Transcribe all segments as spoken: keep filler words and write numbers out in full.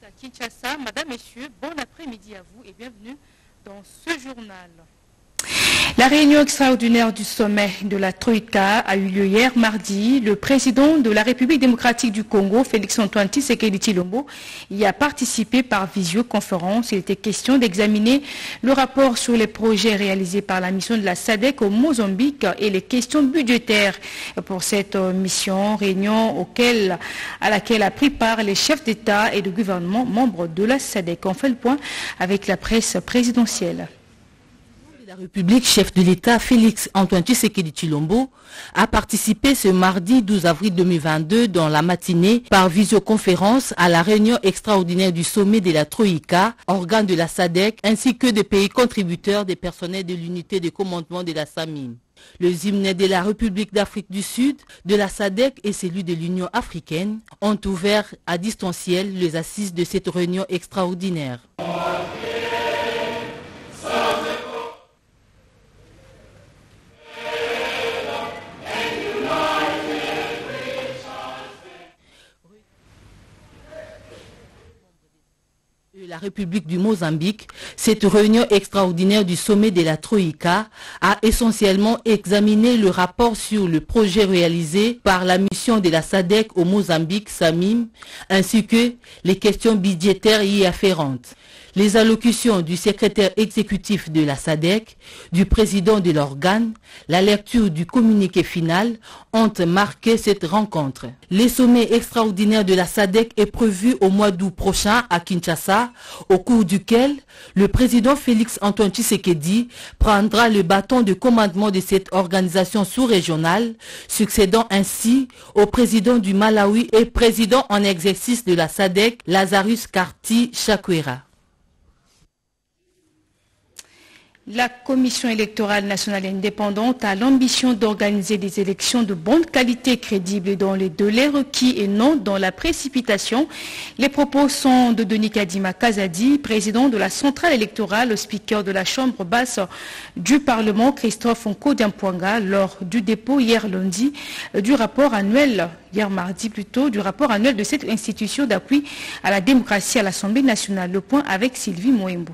à Kinshasa. Madame, Messieurs, bon après-midi à vous et bienvenue dans ce journal. La réunion extraordinaire du sommet de la Troïka a eu lieu hier mardi. Le président de la République démocratique du Congo, Félix-Antoine Tshisekedi Tshilombo, y a participé par visioconférence. Il était question d'examiner le rapport sur les projets réalisés par la mission de la S A D C au Mozambique et les questions budgétaires pour cette mission, réunion auquel, à laquelle a pris part les chefs d'État et de gouvernement membres de la S A D C. On fait le point avec la presse présidentielle. La République, chef de l'État Félix-Antoine Tshisekedi Tshilombo a participé ce mardi douze avril deux mille vingt-deux dans la matinée par visioconférence à la réunion extraordinaire du sommet de la Troïka, organe de la S A D C, ainsi que des pays contributeurs des personnels de l'unité de commandement de la SAMIM. Le hymne de la République d'Afrique du Sud, de la S A D C et celui de l'Union africaine ont ouvert à distanciel les assises de cette réunion extraordinaire. La République du Mozambique, cette réunion extraordinaire du sommet de la Troïka a essentiellement examiné le rapport sur le projet réalisé par la mission de la S A D C au Mozambique, SAMIM, ainsi que les questions budgétaires y afférentes. Les allocutions du secrétaire exécutif de la S A D C, du président de l'organe, la lecture du communiqué final ont marqué cette rencontre. Le sommet extraordinaire de la S A D C est prévu au mois d'août prochain à Kinshasa, au cours duquel le président Félix-Antoine Tshisekedi prendra le bâton de commandement de cette organisation sous-régionale, succédant ainsi au président du Malawi et président en exercice de la S A D C, Lazarus Karti Chakwera. La Commission électorale nationale indépendante a l'ambition d'organiser des élections de bonne qualité, crédibles dans les délais requis et non dans la précipitation. Les propos sont de Denis Kadima Kazadi, président de la centrale électorale, au speaker de la Chambre basse du Parlement, Christophe Nkodiampoanga, lors du dépôt hier lundi du rapport annuel, hier mardi plutôt, du rapport annuel de cette institution d'appui à la démocratie à l'Assemblée nationale. Le point avec Sylvie Moembo.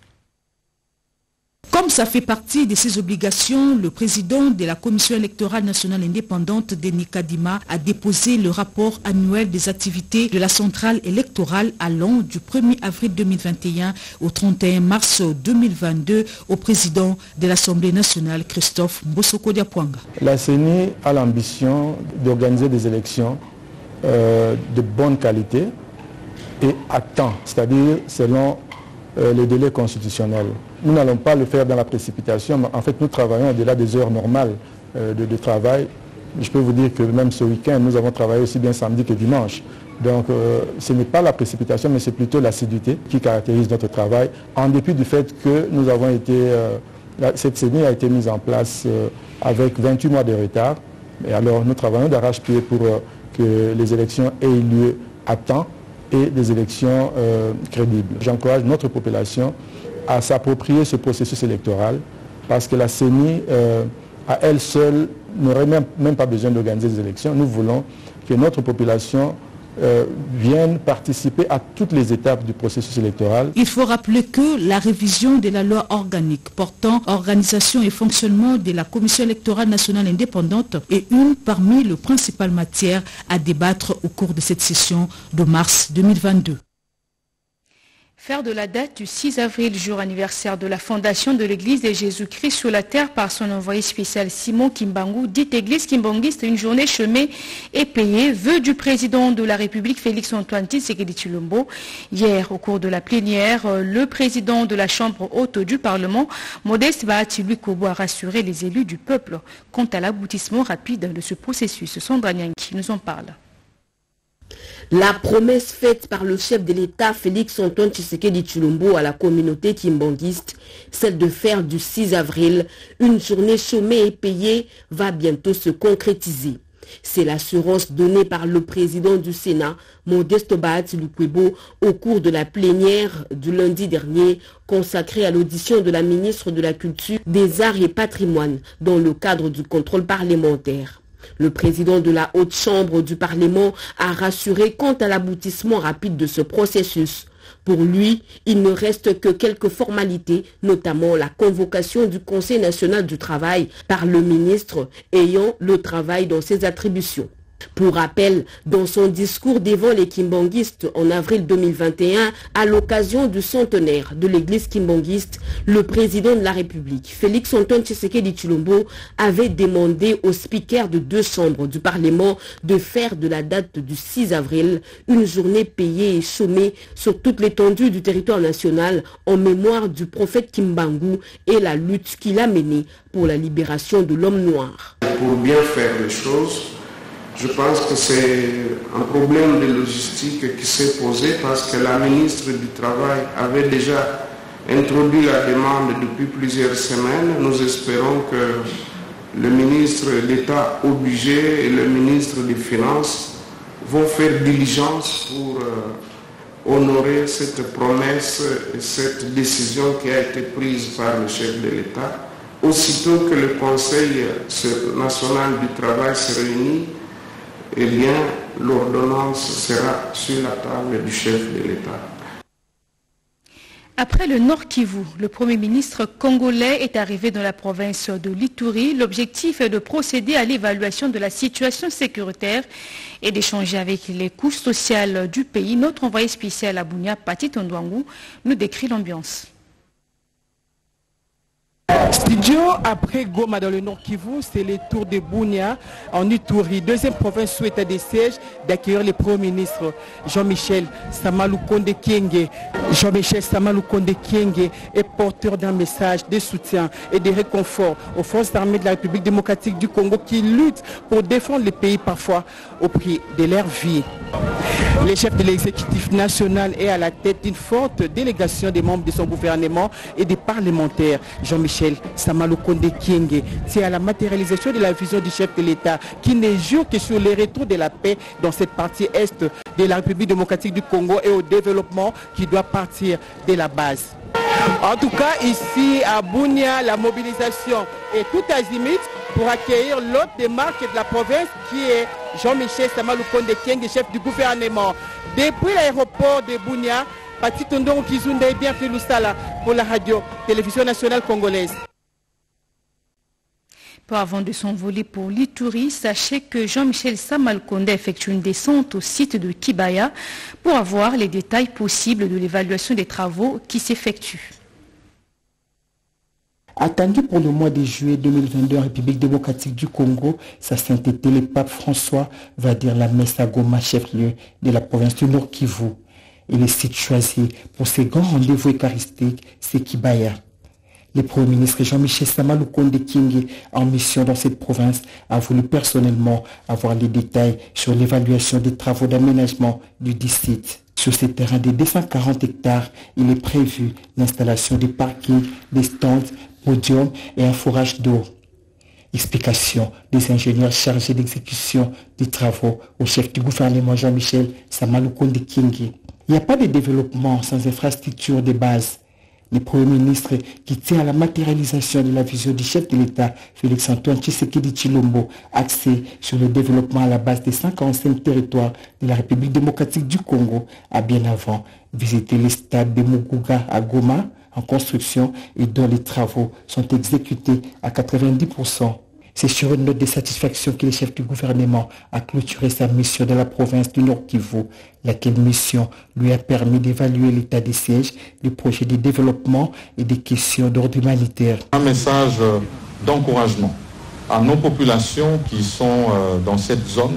Comme ça fait partie de ses obligations, le président de la Commission électorale nationale indépendante, Denis Kadima, a déposé le rapport annuel des activités de la centrale électorale allant du premier avril deux mille vingt et un au trente et un mars deux mille vingt-deux au président de l'Assemblée nationale, Christophe Mbosoko-Diapwanga. La C E N I a l'ambition d'organiser des élections euh, de bonne qualité et à temps, c'est-à-dire selon euh, les délais constitutionnels. Nous n'allons pas le faire dans la précipitation, mais en fait nous travaillons au-delà des heures normales euh, de, de travail. Je peux vous dire que même ce week-end, nous avons travaillé aussi bien samedi que dimanche. Donc euh, ce n'est pas la précipitation, mais c'est plutôt l'assiduité qui caractérise notre travail, en dépit du fait que nous avons été, euh, la, cette C E N I a été mise en place euh, avec vingt-huit mois de retard. Et alors nous travaillons d'arrache-pied pour euh, que les élections aient lieu à temps et des élections euh, crédibles. J'encourage notre population à s'approprier ce processus électoral parce que la C E N I, euh, à elle seule, n'aurait même, même pas besoin d'organiser des élections. Nous voulons que notre population euh, vienne participer à toutes les étapes du processus électoral. Il faut rappeler que la révision de la loi organique portant organisation et fonctionnement de la Commission électorale nationale indépendante est une parmi les principales matières à débattre au cours de cette session de mars deux mille vingt-deux. Faire de la date du six avril, jour anniversaire de la fondation de l'église de Jésus-Christ sur la terre par son envoyé spécial Simon Kimbangu, dite église kimbangiste, une journée chemée et payée, vœu du président de la République Félix-Antoine Tshisekedi Tshilombo. Hier, au cours de la plénière, le président de la Chambre haute du Parlement, Modeste Bahati Lukobo, a rassuré les élus du peuple quant à l'aboutissement rapide de ce processus. Sandra Nyanki nous en parle. La promesse faite par le chef de l'État Félix-Antoine Tshisekedi Tshilombo à la communauté kimbanguiste, celle de faire du six avril une journée chômée et payée, va bientôt se concrétiser. C'est l'assurance donnée par le président du Sénat, Modeste Bahati Lukwebo, au cours de la plénière du lundi dernier consacrée à l'audition de la ministre de la Culture, des Arts et Patrimoine dans le cadre du contrôle parlementaire. Le président de la haute chambre du Parlement a rassuré quant à l'aboutissement rapide de ce processus. Pour lui, il ne reste que quelques formalités, notamment la convocation du Conseil national du travail par le ministre ayant le travail dans ses attributions. Pour rappel, dans son discours devant les kimbanguistes en avril deux mille vingt et un, à l'occasion du centenaire de l'église kimbanguiste, le président de la République, Félix Antoine Tshisekedi Tshilombo, avait demandé aux speakers de deux chambres du Parlement de faire de la date du six avril une journée payée et chômée sur toute l'étendue du territoire national en mémoire du prophète Kimbangu et la lutte qu'il a menée pour la libération de l'homme noir. Pour bien faire les choses, je pense que c'est un problème de logistique qui s'est posé parce que la ministre du Travail avait déjà introduit la demande depuis plusieurs semaines. Nous espérons que le ministre d'État obligé et le ministre des Finances vont faire diligence pour euh, honorer cette promesse et cette décision qui a été prise par le chef de l'État. Aussitôt que le Conseil national du travail se réunit, eh bien, l'ordonnance sera sur la table du chef de l'État. Après le Nord Kivu, le Premier ministre congolais est arrivé dans la province de l'Ituri. L'objectif est de procéder à l'évaluation de la situation sécuritaire et d'échanger avec les couches sociales du pays. Notre envoyé spécial à Bunia, Pati Tondouangou, nous décrit l'ambiance. Studio après Goma dans le Nord Kivu, c'est le tour de Bunia en Ituri, deuxième province sous état de siège, d'accueillir le Premier ministre Jean-Michel Samalukonde Kyenge. Jean-Michel Samalukonde Kyenge est porteur d'un message de soutien et de réconfort aux forces armées de la République démocratique du Congo qui luttent pour défendre le pays parfois au prix de leur vie. Le chef de l'exécutif national est à la tête d'une forte délégation des membres de son gouvernement et des parlementaires. Jean-Michel Samalukonde Kyenge tient à la matérialisation de la vision du chef de l'État qui ne jure que sur le retour de la paix dans cette partie est de la République démocratique du Congo et au développement qui doit partir de la base. En tout cas, ici à Bunia, la mobilisation est tout azimut pour accueillir l'hôte des marques de la province qui est Jean-Michel Samalukonde Kyenge, chef du gouvernement. Depuis l'aéroport de Bunia, Pati Tondouangou Kizunda et bien Lusala pour la radio télévision nationale congolaise. Peu avant de s'envoler pour l'Ituri, sachez que Jean-Michel Samalukonde effectue une descente au site de Kibaya pour avoir les détails possibles de l'évaluation des travaux qui s'effectuent. Attendu pour le mois de juillet deux mille vingt-deux en République démocratique du Congo, sa sainteté le pape François va dire la messe à Goma, chef-lieu de la province du Nord Kivu. Et le site choisi pour ces grands rendez-vous eucharistiques, c'est Kibaya. Le Premier ministre Jean-Michel Samalukonde Kyenge, en mission dans cette province, a voulu personnellement avoir les détails sur l'évaluation des travaux d'aménagement du dit site. Sur ces terrains de deux cent quarante hectares, il est prévu l'installation des parkings, des stands, podiums et un forage d'eau. Explication des ingénieurs chargés d'exécution des travaux au chef du gouvernement Jean-Michel Samalukonde Kyenge. Il n'y a pas de développement sans infrastructure de base. Le Premier ministre qui tient à la matérialisation de la vision du chef de l'État, Félix Antoine Tshisekedi Tshilombo, axé sur le développement à la base des cent quarante-cinq territoires de la République démocratique du Congo, a bien avant visité le stade de Muguga à Goma, en construction et dont les travaux sont exécutés à quatre-vingt-dix pour cent. C'est sur une note de satisfaction que le chef du gouvernement a clôturé sa mission dans la province du Nord Kivu, laquelle mission lui a permis d'évaluer l'état des sièges, des projets de développement et des questions d'ordre humanitaire. Un message d'encouragement à nos populations qui sont dans cette zone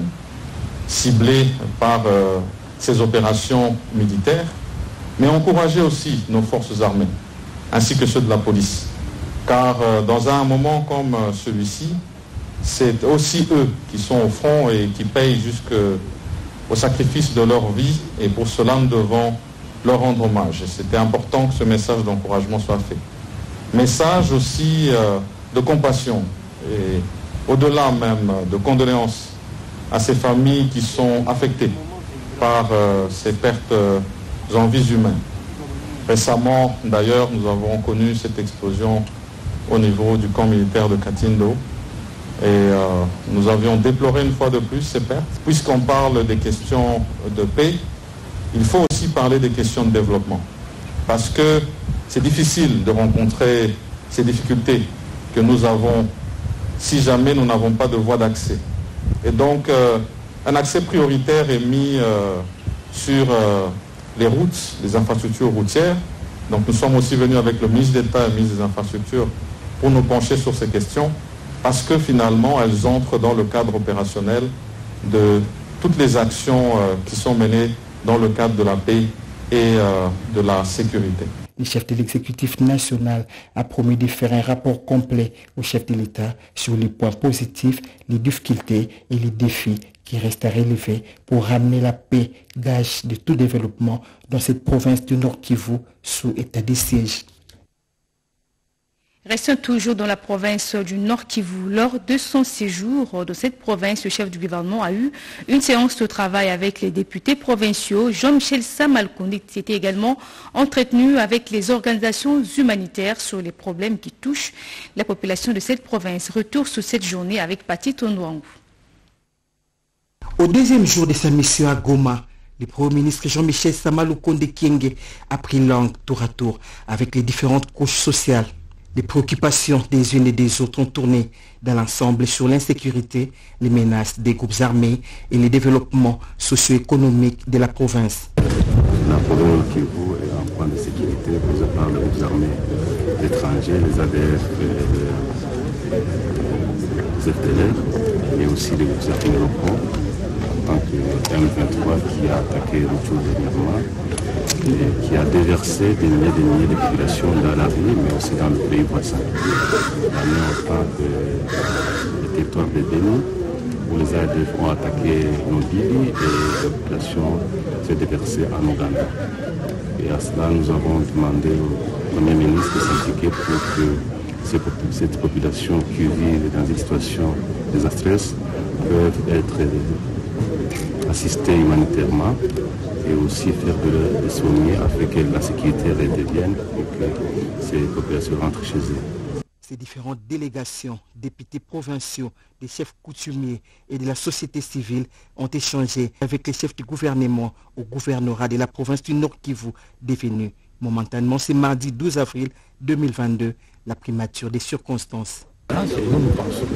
ciblée par ces opérations militaires, mais encourager aussi nos forces armées, ainsi que ceux de la police. Car dans un moment comme celui-ci, c'est aussi eux qui sont au front et qui payent jusqu'au sacrifice de leur vie, et pour cela nous devons leur rendre hommage. Et c'était important que ce message d'encouragement soit fait. Message aussi euh, de compassion et au-delà même de condoléances à ces familles qui sont affectées par euh, ces pertes euh, en vies humaines. Récemment, d'ailleurs, nous avons connu cette explosion au niveau du camp militaire de Katindo. Et euh, nous avions déploré une fois de plus ces pertes. Puisqu'on parle des questions de paix, il faut aussi parler des questions de développement. Parce que c'est difficile de rencontrer ces difficultés que nous avons si jamais nous n'avons pas de voie d'accès. Et donc, euh, un accès prioritaire est mis euh, sur euh, les routes, les infrastructures routières. Donc nous sommes aussi venus avec le ministre d'État et le ministre des Infrastructures pour nous pencher sur ces questions, parce que finalement, elles entrent dans le cadre opérationnel de toutes les actions euh, qui sont menées dans le cadre de la paix et euh, de la sécurité. Le chef de l'exécutif national a promis de faire un rapport complet au chef de l'État sur les points positifs, les difficultés et les défis qui restent à relever pour ramener la paix, gage de tout développement dans cette province du Nord Kivu sous état de siège. Restons toujours dans la province du Nord Kivu. Lors de son séjour dans cette province, le chef du gouvernement a eu une séance de travail avec les députés provinciaux. Jean-Michel Samalkonde s'était également entretenu avec les organisations humanitaires sur les problèmes qui touchent la population de cette province. Retour sur cette journée avec Pati Tondouangou. Au deuxième jour de sa mission à Goma, le Premier ministre Jean-Michel Samalkonde Kyenge a pris langue tour à tour avec les différentes couches sociales. Les préoccupations des unes et des autres ont tourné dans l'ensemble sur l'insécurité, les menaces des groupes armés et les développements socio-économiques de la province. La province du Kivu est en point de sécurité posé par les groupes armés étrangers, les A D F, les F D L R, et aussi les groupes armés locaux, en tant que M vingt-trois qui a attaqué Rutshuru dernièrement, et qui a déversé des milliers et des milliers de populations dans la rue, mais aussi dans le pays voisin. L'année en tant que le territoire de Béni, où les A D F ont attaqué Nobili et la population s'est déversée en Ouganda. Et à cela, nous avons demandé au Premier ministre de s'impliquer pour que cette population qui vit dans une situation désastreuse peuvent être assistées humanitairement et aussi faire de les soigner afin que la sécurité redevienne et que ces populations rentrent chez eux. Ces différentes délégations, députés provinciaux, des chefs coutumiers et de la société civile ont échangé avec les chefs du gouvernement au gouvernorat de la province du Nord Kivu, devenu momentanément ce mardi douze avril deux mille vingt-deux la primature des circonstances. Nous, nous pensons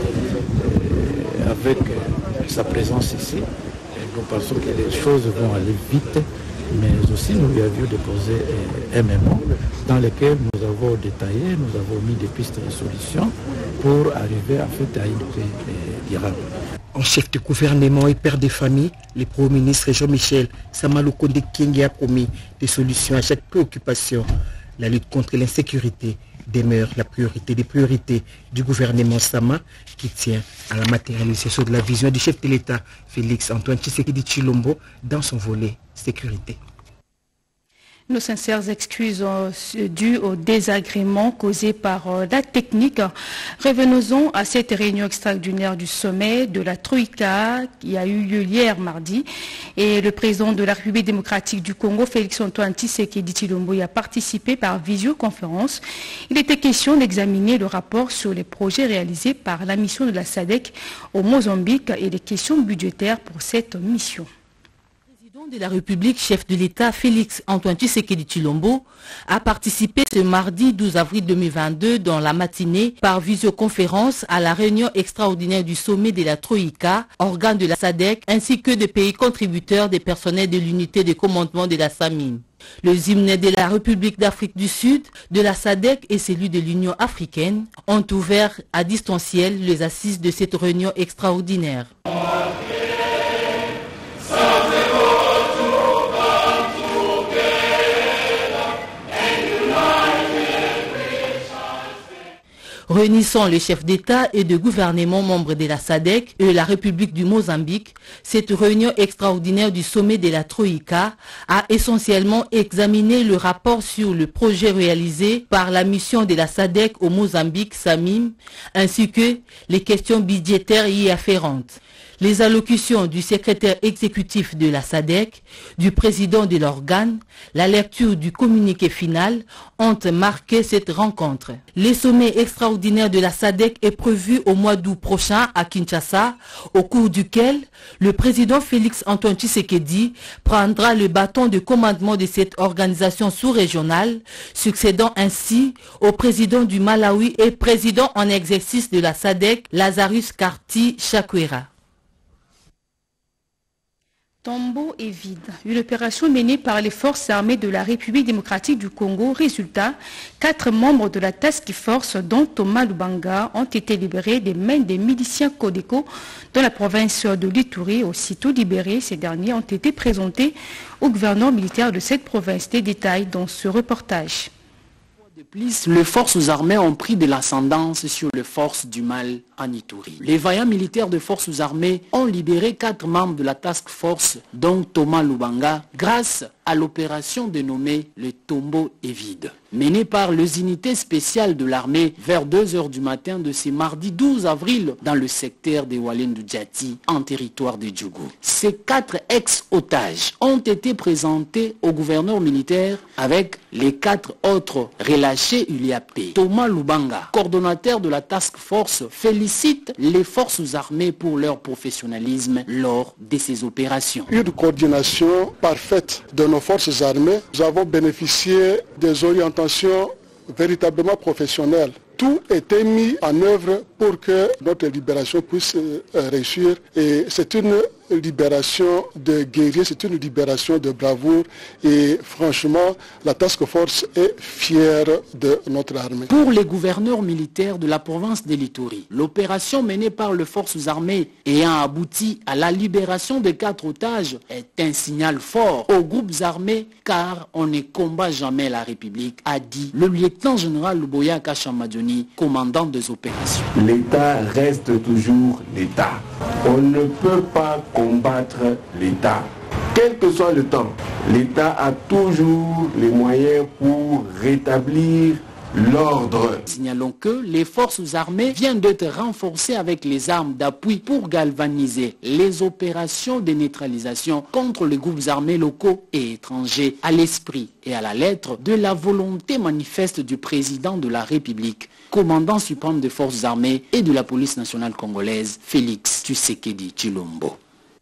qu'avec sa présence ici, nous pensons que les choses vont aller vite, mais aussi nous lui avions déposé un mémo dans lequel nous avons détaillé, nous avons mis des pistes de solutions pour arriver en fait à une paix durable. En chef de gouvernement et père de famille, le Premier ministre Jean-Michel Samalkonde Kyenge a promis des solutions à chaque préoccupation. La lutte contre l'insécurité demeure la priorité des priorités du gouvernement Sama, qui tient à la matérialisation de la vision du chef de l'État, Félix Antoine Tshisekedi Tshilombo, dans son volet sécurité. Nos sincères excuses euh, dues au désagrément causé par euh, la technique. Revenons-en à cette réunion extraordinaire du sommet de la Troïka qui a eu lieu hier mardi. Et le président de la République démocratique du Congo, Félix Antoine Tshisekedi Tshilombo, y a participé par visioconférence. Il était question d'examiner le rapport sur les projets réalisés par la mission de la S A D C au Mozambique et les questions budgétaires pour cette mission. De la République, chef de l'État Félix Antoine Tshisekedi Tshilombo a participé ce mardi douze avril deux mille vingt-deux dans la matinée par visioconférence à la réunion extraordinaire du sommet de la Troïka, organe de la S A D C, ainsi que des pays contributeurs des personnels de l'unité de commandement de la SAMIM. Le hymne de la République d'Afrique du Sud, de la S A D C et celui de l'Union africaine ont ouvert à distanciel les assises de cette réunion extraordinaire. Réunissant les chefs d'État et de gouvernement membres de la S A D C et la République du Mozambique, cette réunion extraordinaire du sommet de la Troïka a essentiellement examiné le rapport sur le projet réalisé par la mission de la S A D C au Mozambique, SAMIM, ainsi que les questions budgétaires y afférentes. Les allocutions du secrétaire exécutif de la S A D C, du président de l'organe, la lecture du communiqué final ont marqué cette rencontre. Le sommet extraordinaire de la S A D C est prévu au mois d'août prochain à Kinshasa, au cours duquel le président Félix Antoine Tshisekedi prendra le bâton de commandement de cette organisation sous-régionale, succédant ainsi au président du Malawi et président en exercice de la S A D C, Lazarus Karti Chakwera. Tombo est vide. Une opération menée par les forces armées de la République démocratique du Congo. Résultat, quatre membres de la task force, dont Thomas Lubanga, ont été libérés des mains des miliciens Codeco dans la province de l'Ituri. Aussitôt libérés, ces derniers ont été présentés au gouverneur militaire de cette province. Des détails dans ce reportage. De plus, les forces armées ont pris de l'ascendance sur les forces du mal en Ituri. Les vaillants militaires de forces armées ont libéré quatre membres de la task force, dont Thomas Lubanga, grâce à l'opération dénommée le Tombo est vide, menée par les unités spéciales de l'armée vers deux heures du matin de ce mardi douze avril dans le secteur de Walendu Djati, en territoire de Djougou. Ces quatre ex-otages ont été présentés au gouverneur militaire avec les quatre autres relâchés U L I A P. Thomas Lubanga, coordonnateur de la task force, félicite les forces armées pour leur professionnalisme lors de ces opérations. Une coordination parfaite de nos forces armées, nous avons bénéficié des orientations véritablement professionnelles. Tout était mis en œuvre pour que notre libération puisse euh, réussir. Et c'est une libération de guerriers, c'est une libération de bravoure. Et franchement, la task force est fière de notre armée. Pour les gouverneurs militaires de la province de l'Ituri, l'opération menée par les forces armées ayant abouti à la libération des quatre otages est un signal fort aux groupes armés, car on ne combat jamais la République, a dit le lieutenant-général Luboya Kashamadjoni, commandant des opérations. L'État reste toujours l'État. On ne peut pas combattre l'État. Quel que soit le temps, l'État a toujours les moyens pour rétablir l'ordre. Signalons que les forces armées viennent d'être renforcées avec les armes d'appui pour galvaniser les opérations de neutralisation contre les groupes armés locaux et étrangers, à l'esprit et à la lettre de la volonté manifeste du président de la République, commandant suprême des forces armées et de la police nationale congolaise, Félix Tshisekedi Tshilombo.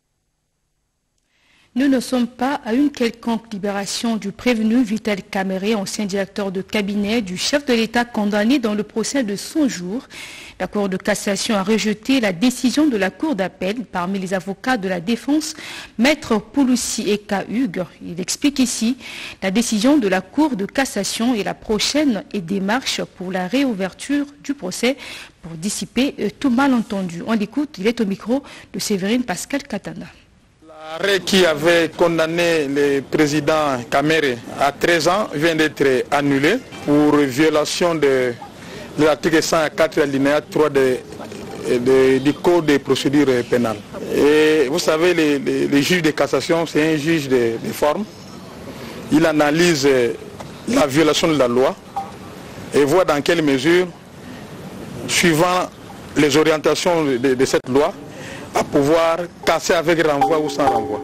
Nous ne sommes pas à une quelconque libération du prévenu Vital Kamerhe, ancien directeur de cabinet du chef de l'État condamné dans le procès de cent jours. La Cour de cassation a rejeté la décision de la Cour d'appel. Parmi les avocats de la défense, Maître Pouloussi Eka Hugues. Il explique ici la décision de la Cour de cassation et la prochaine démarche pour la réouverture du procès pour dissiper tout malentendu. On l'écoute, il est au micro de Séverine Pascal Katana. L'arrêt qui avait condamné le président Kamerhe à treize ans vient d'être annulé pour violation de, de l'article cent quatre alinéa trois de, de, du Code de procédure pénale. Et vous savez, les, les, les juges de cassation, c'est un juge de, de forme. Il analyse la violation de la loi et voit dans quelle mesure, suivant les orientations de, de cette loi, à pouvoir casser avec renvoi ou sans renvoi.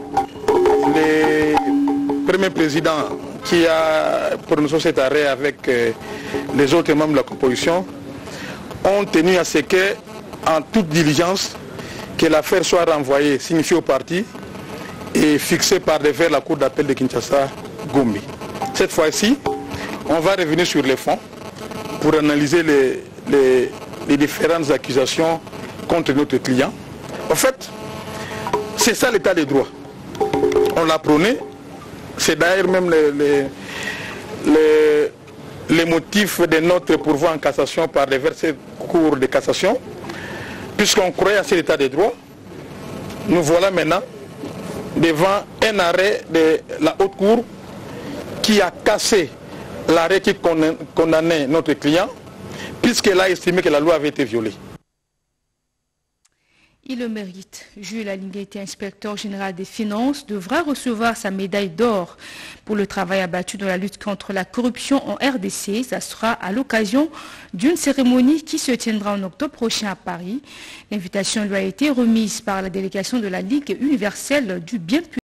Le premier président qui a prononcé cet arrêt avec euh, les autres membres de la composition ont tenu à ce que, en toute diligence, que l'affaire soit renvoyée, signifiée au parti et fixée par devers la Cour d'appel de Kinshasa, Gombe. Cette fois-ci, on va revenir sur les fonds pour analyser les, les, les différentes accusations contre notre client. En fait, c'est ça l'état des droits. On l'a prôné. C'est d'ailleurs même les, les, les, les motifs de notre pourvoi en cassation par les versets cours de cassation. Puisqu'on croyait à cet état des droits, nous voilà maintenant devant un arrêt de la haute cour qui a cassé l'arrêt qui condamnait notre client, puisqu'elle a estimé que la loi avait été violée. Il le mérite. Jules Alinguete, inspecteur général des finances, devra recevoir sa médaille d'or pour le travail abattu dans la lutte contre la corruption en R D C. Ça sera à l'occasion d'une cérémonie qui se tiendra en octobre prochain à Paris. L'invitation lui a été remise par la délégation de la Ligue universelle du bien public.